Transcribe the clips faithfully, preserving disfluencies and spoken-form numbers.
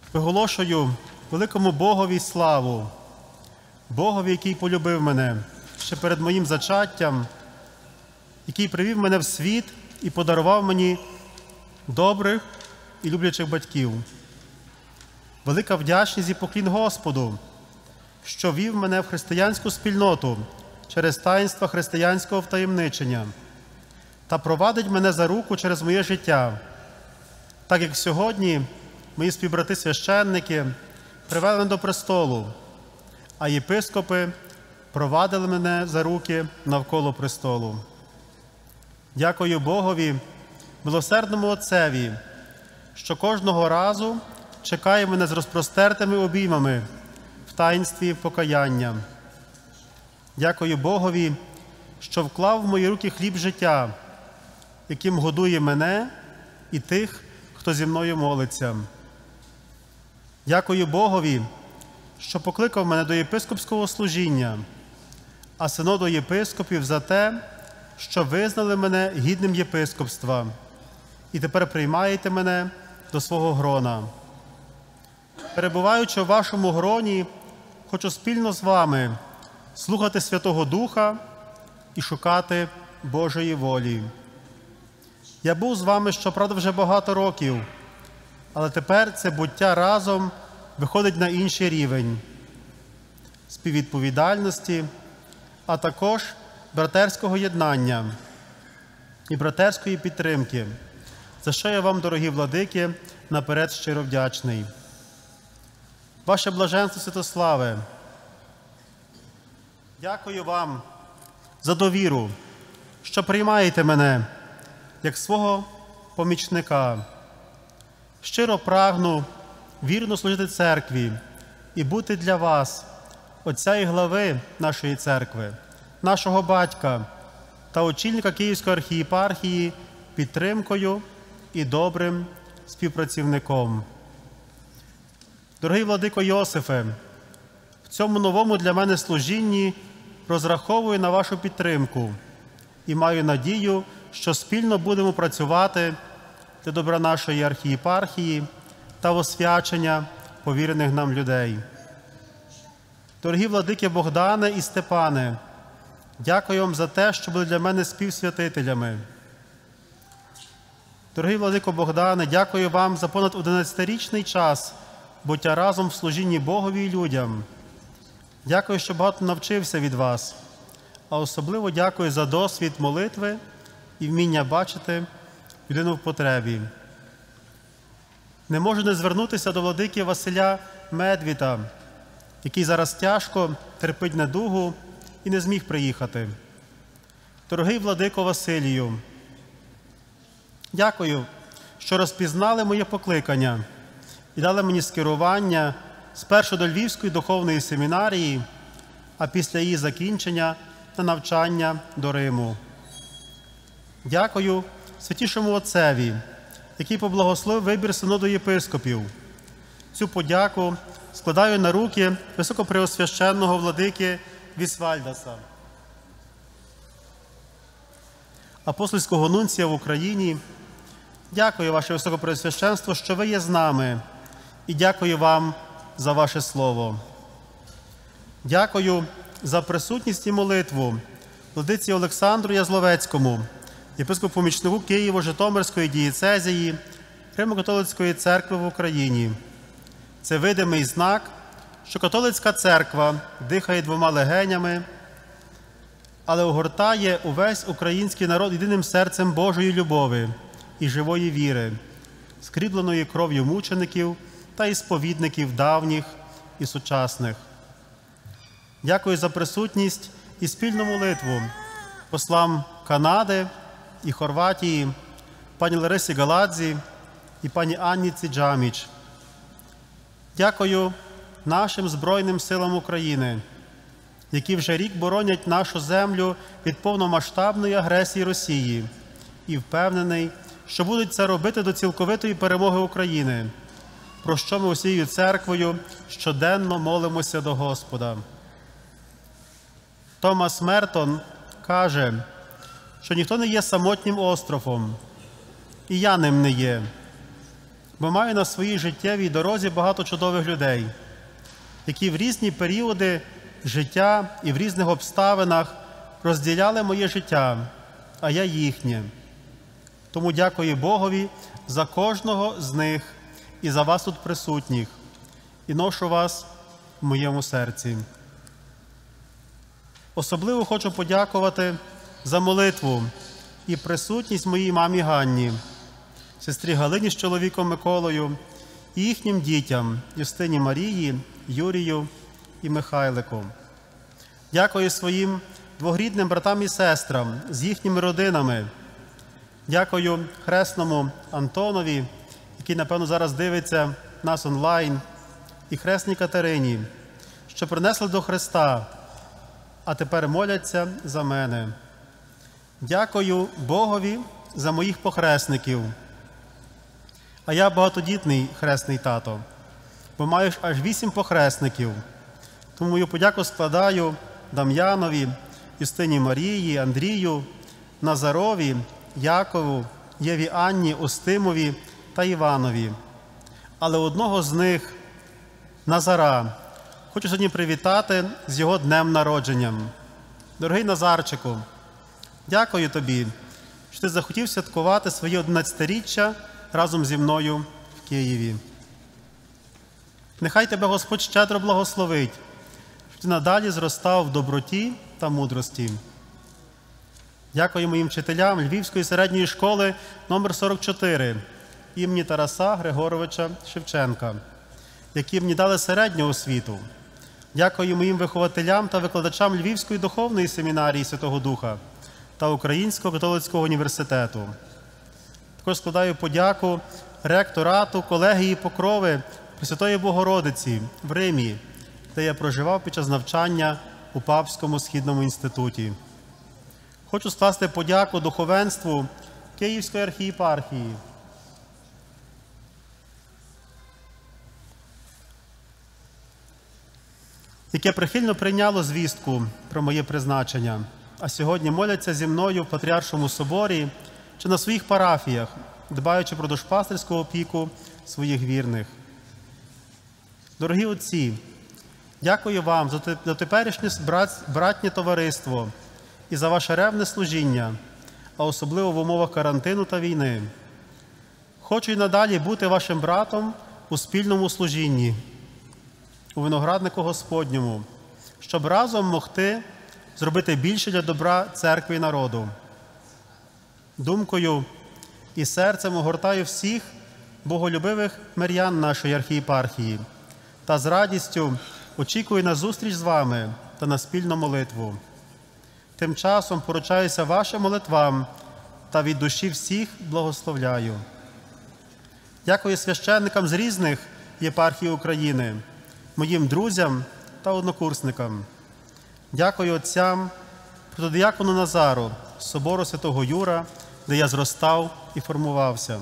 Виголошую великому Богові славу, Богові, який полюбив мене ще перед моїм зачаттям, який привів мене в світ і подарував мені добрих і люблячих батьків. Велика вдячність і поклін Господу, що вів мене в християнську спільноту через таїнства християнського втаємничення та провадить мене за руку через моє життя, так як сьогодні мої співбрати-священники привели мене до престолу, а єпископи провадили мене за руки навколо престолу. Дякую Богові, милосердному Отцеві, що кожного разу чекає мене з розпростертими обіймами в таїнстві покаяння. Дякую Богові, що вклав в мої руки хліб життя, яким годує мене і тих, хто зі мною молиться. Дякую Богові, що покликав мене до єпископського служіння, а синоду єпископів за те, що визнали мене гідним єпископства і тепер приймаєте мене до свого грона. Перебуваючи в вашому гроні, хочу спільно з вами слухати Святого Духа і шукати Божої волі. Я був з вами, щоправда, вже багато років, але тепер це буття разом виходить на інший рівень співвідповідальності, а також братерського єднання і братерської підтримки, за що я вам, дорогі владики, наперед щиро вдячний. Ваше блаженство Святославе, дякую вам за довіру, що приймаєте мене як свого помічника. Щиро прагну вірно служити церкві і бути для вас, отця і глави нашої церкви, нашого батька та очільника Київської архієпархії підтримкою і добрим співпрацівником. Дорогий владико Йосифе, в цьому новому для мене служінні розраховую на вашу підтримку і маю надію, що спільно будемо працювати для добра нашої архієпархії та освячення повірених нам людей. Дорогі владики Богдане і Степане, дякую вам за те, що були для мене співсвятителями. Дорогий владико Богдане, дякую вам за понад одинадцятирічний час буття разом в служінні Богові і людям. Дякую, що багато навчився від вас, а особливо дякую за досвід молитви і вміння бачити людину в потребі. Не можу не звернутися до владики Василя Медвіта, який зараз тяжко терпить недугу і не зміг приїхати. Дорогий владико Василію, дякую, що розпізнали моє покликання і дали мені скерування спершу до Львівської духовної семінарії, а після її закінчення на навчання до Риму. Дякую Святішому Отцеві, який поблагословив вибір синоду єпископів. Цю подяку складаю на руки високопреосвященного владики Вісвальдаса, апостольського нунція в Україні. Дякую, ваше високопреосвященство, що ви є з нами, і дякую вам за ваше слово. Дякую за присутність і молитву владиці Олександру Язловецькому, єпископу-помічнику Києво-Житомирської дієцезії Римо-католицької церкви в Україні. Це видимий знак, що католицька церква дихає двома легенями, але огортає увесь український народ єдиним серцем Божої любові і живої віри, скріпленої кров'ю мучеників та ісповідників давніх і сучасних. Дякую за присутність і спільну молитву послам Канади і Хорватії, пані Ларисі Галадзі і пані Анніці Джаміч. Дякую нашим Збройним силам України, які вже рік боронять нашу землю від повномасштабної агресії Росії, і впевнений, що будуть це робити до цілковитої перемоги України, про що ми усією церквою щоденно молимося до Господа. Томас Мертон каже, що ніхто не є самотнім островом, і я ним не є. бо маю на своїй життєвій дорозі багато чудових людей, які в різні періоди життя і в різних обставинах розділяли моє життя, а я їхнє. Тому дякую Богові за кожного з них і за вас тут присутніх, і ношу вас в моєму серці. Особливо хочу подякувати за молитву і присутність моїй мамі Ганні, сестрі Галині з чоловіком Миколою і їхнім дітям Юстині Марії, Юрію і Михайлику. Дякую своїм двогрідним братам і сестрам з їхніми родинами. Дякую хресному Антонові, який, напевно, зараз дивиться нас онлайн, і хресній Катерині, що принесли до Христа, а тепер моляться за мене. Дякую Богові за моїх похресників. А я багатодітний хресний тато, бо маю аж вісім похресників. Тому мою подяку складаю Дам'янові, Юстині Марії, Андрію, Назарові, Якову, Єві Анні, Остимові та Іванові. Але одного з них, Назара, хочу сьогодні привітати з його днем народженням. Дорогий Назарчику, дякую тобі, що ти захотів святкувати своє одинадцятиріччя разом зі мною в Києві. Нехай тебе Господь щедро благословить, щоб ти надалі зростав в доброті та мудрості. Дякую моїм вчителям Львівської середньої школи номер сорок чотири імені Тараса Григоровича Шевченка, які мені дали середню освіту. Дякую моїм вихователям та викладачам Львівської духовної семінарії Святого Духа та Українського католицького університету. Також складаю подяку ректорату колегії Покрови Пресвятої Богородиці в Римі, де я проживав під час навчання у Папському Східному інституті. Хочу скласти подяку духовенству Київської архієпархії, яке прихильно прийняло звістку про моє призначення, а сьогодні моляться зі мною в Патріаршому соборі чи на своїх парафіях, дбаючи про душпастерську опіку своїх вірних. Дорогі отці, дякую вам за теперішнє братнє товариство і за ваше ревне служіння, а особливо в умовах карантину та війни. Хочу й надалі бути вашим братом у спільному служінні, у винограднику Господньому, щоб разом могти зробити більше для добра церкви і народу. Думкою і серцем огортаю всіх боголюбивих мирян нашої архієпархії та з радістю очікую на зустріч з вами та на спільну молитву. Тим часом поручаюся вашим молитвам та від душі всіх благословляю. Дякую священникам з різних єпархій України, моїм друзям та однокурсникам. Дякую отцям, протодиякону Назару з собору Святого Юра, де я зростав і формувався.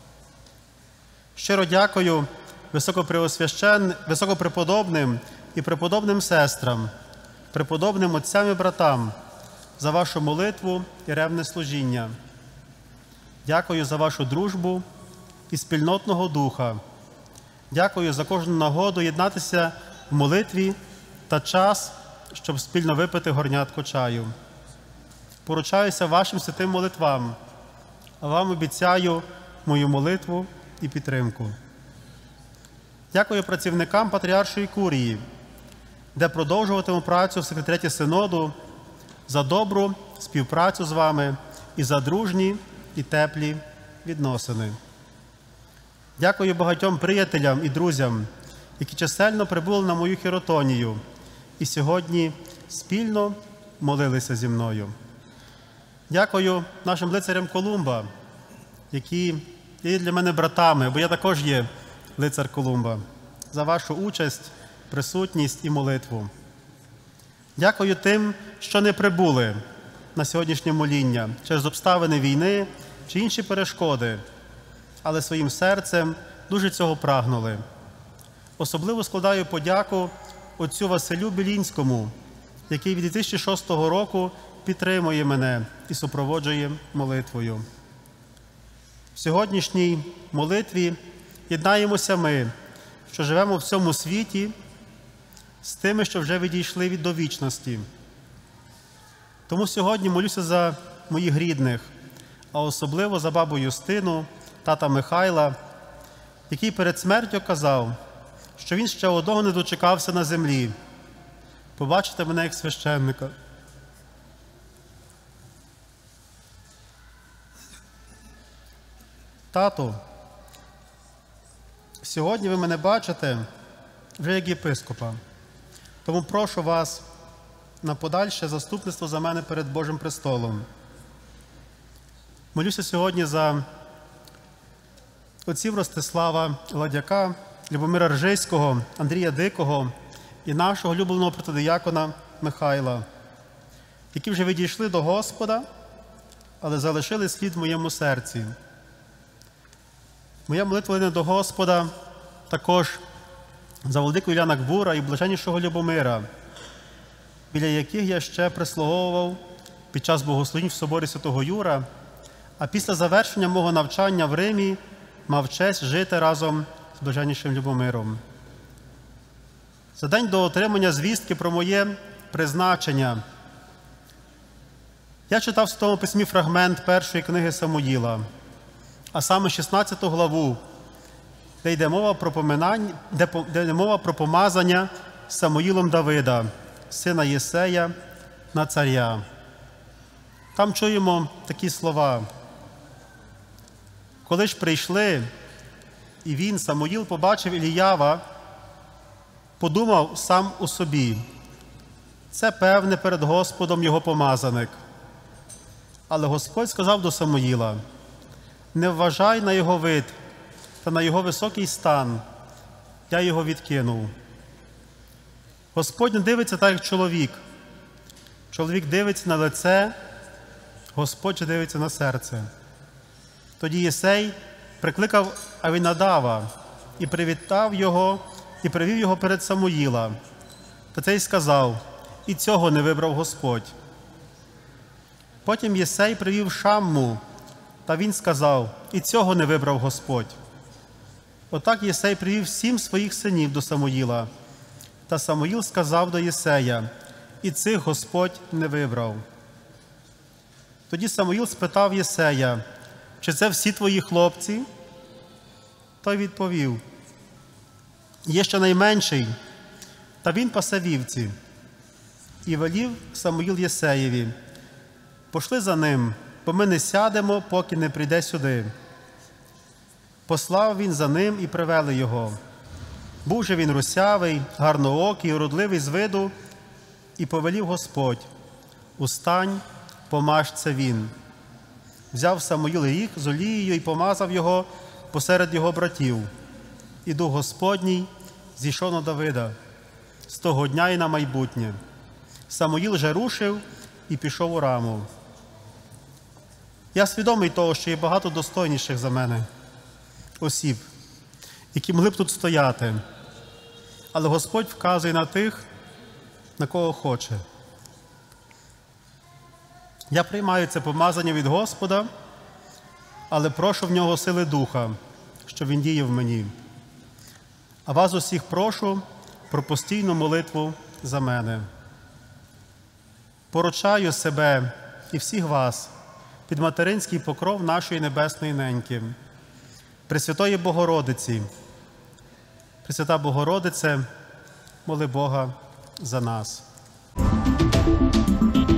Щиро дякую високопреосвящен... високопреподобним і преподобним сестрам, преподобним отцям і братам за вашу молитву і ревне служіння. Дякую за вашу дружбу і спільнотного духа. Дякую за кожну нагоду єднатися в молитві та час, щоб спільно випити горнятко чаю. Поручаюся вашим святим молитвам, а вам обіцяю мою молитву і підтримку. Дякую працівникам Патріаршої курії, де продовжуватиму працю в секретаріаті Синоду, за добру співпрацю з вами і за дружні і теплі відносини. Дякую багатьом приятелям і друзям, які чисельно прибули на мою хіротонію і сьогодні спільно молилися зі мною. Дякую нашим лицарям Колумба, які є для мене братами, бо я також є лицар Колумба, за вашу участь, присутність і молитву. Дякую тим, що не прибули на сьогоднішнє моління через обставини війни чи інші перешкоди, але своїм серцем дуже цього прагнули. Особливо складаю подяку отцю Василю Білінському, який від дві тисячі шостого року підтримує мене і супроводжує молитвою. В сьогоднішній молитві єднаємося ми, що живемо в цьому світі, з тими, що вже відійшли від до вічності. Тому сьогодні молюся за моїх рідних, а особливо за бабу Юстину, тата Михайла, який перед смертю казав, що він ще одного не дочекався на землі – побачити мене як священника. Тату, сьогодні ви мене бачите вже як єпископа, тому прошу вас на подальше заступництво за мене перед Божим престолом. Молюся сьогодні за отців Ростислава Ладяка, Любомира Ржиського, Андрія Дикого і нашого улюбленого протодиякона Михайла, які вже відійшли до Господа, але залишили слід в моєму серці. Моя молитва не до Господа також за владику Іляна Гбура і блаженнішого Любомира, біля яких я ще прислуговував під час богослужінь в соборі Святого Юра, а після завершення мого навчання в Римі мав честь жити разом з блаженнішим Любомиром. За день до отримання звістки про моє призначення я читав в Святому Письмі фрагмент першої книги Самуїла, а саме шістнадцяту главу, де йде мова про поминання, де, де йде мова про помазання Самуїлом Давида, сина Єсея, на царя. Там чуємо такі слова. Коли ж прийшли, і він, Самуїл, побачив Іліява, подумав сам у собі, це, певне, перед Господом його помазаник. Але Господь сказав до Самуїла, не вважай на його вид та на його високий стан, я його відкинув. Господь не дивиться так, як чоловік. Чоловік дивиться на лице, Господь же дивиться на серце. Тоді Єсей прикликав Авінадава і привітав його, і привів його перед Самуїла. Та цей сказав, і цього не вибрав Господь. Потім Єсей привів Шамму, та він сказав, і цього не вибрав Господь. Отак Єсей привів сім своїх синів до Самуїла. Та Самуїл сказав до Єсея, і цих Господь не вибрав. Тоді Самуїл спитав Єсея, чи це всі твої хлопці? Той відповів, є ще найменший, та він пасе вівці. І велів Самуїл Єсеєві, пошли за ним, бо ми не сядемо, поки не прийде сюди. Послав він за ним і привели його. Був же він русявий, гарноокий, уродливий з виду, і повелів Господь, устань, помаж це він. Взяв Самуїл ріг з олією і помазав його посеред його братів. І Дух Господній зійшов на Давида з того дня і на майбутнє. Самуїл же рушив і пішов у Раму. Я свідомий того, що є багато достойніших за мене осіб, які могли б тут стояти. Але Господь вказує на тих, на кого хоче. Я приймаю це помазання від Господа, але прошу в нього сили Духа, щоб він діяв в мені. А вас усіх прошу про постійну молитву за мене. Поручаю себе і всіх вас під материнський покров нашої Небесної Неньки, Пресвятої Богородиці. Пресвята Богородице, моли Бога за нас.